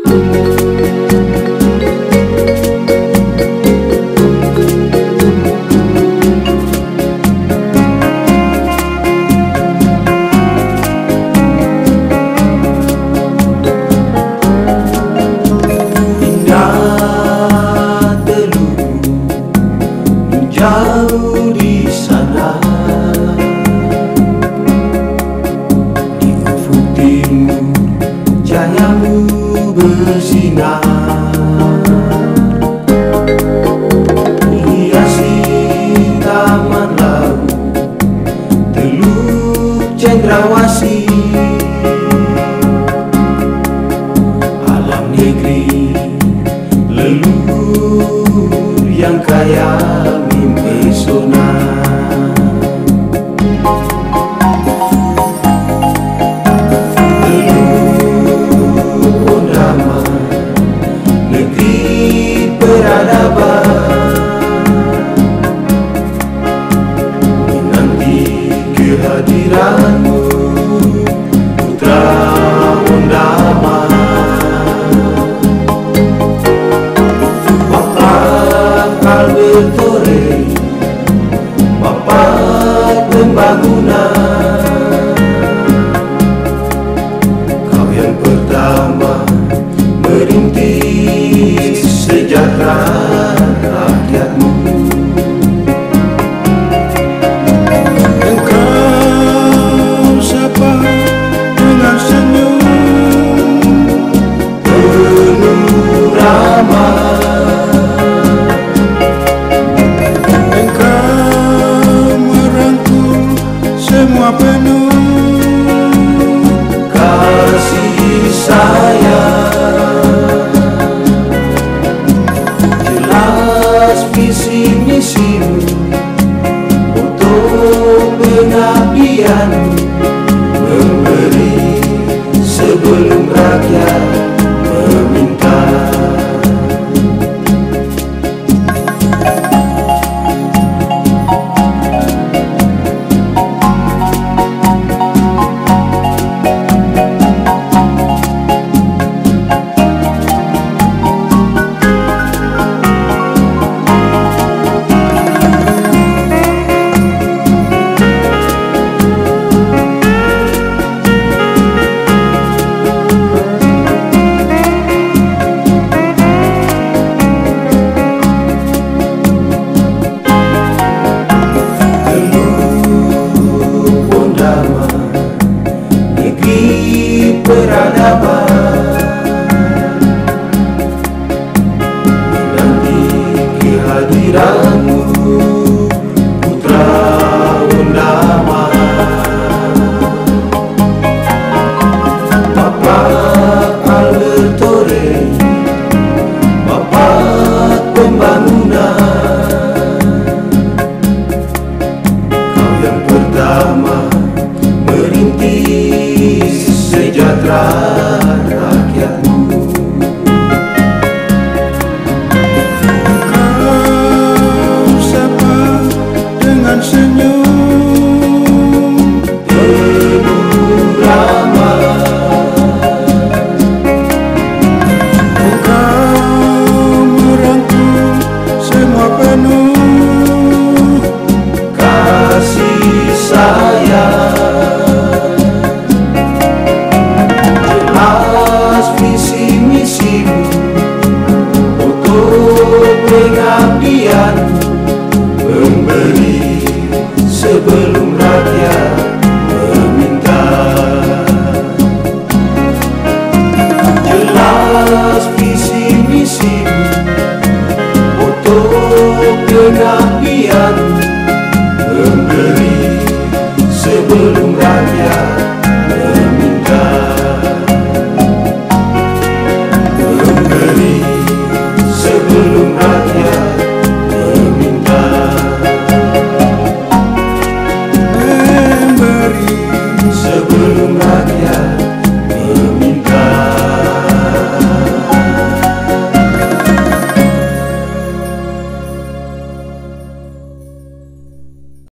Jauh di sana, di ufuk timur cahayamu bersinar, hiasi taman laut Teluk Cendrawasih, alam negeri leluhur yang kaya pesona. Teluk Ondama, negeri peradaban, menanti kehadiranmu, putra Ondama. Bapak Albertore, Bapak Pembangunan, kau yang pertama merintis sejahtera rakyatmu. Engkau sapa dengan senyum penuh ramah, semua penuh kasih sayang, jelas visi misimu untuk pengabdian, memberi sebelum rakyat meminta. Negeri peradaban, menanti kehadiranmu, putra Ondama. Bapak Albertore, Bapak Pembangunan, kau yang pertama merintis sejahtera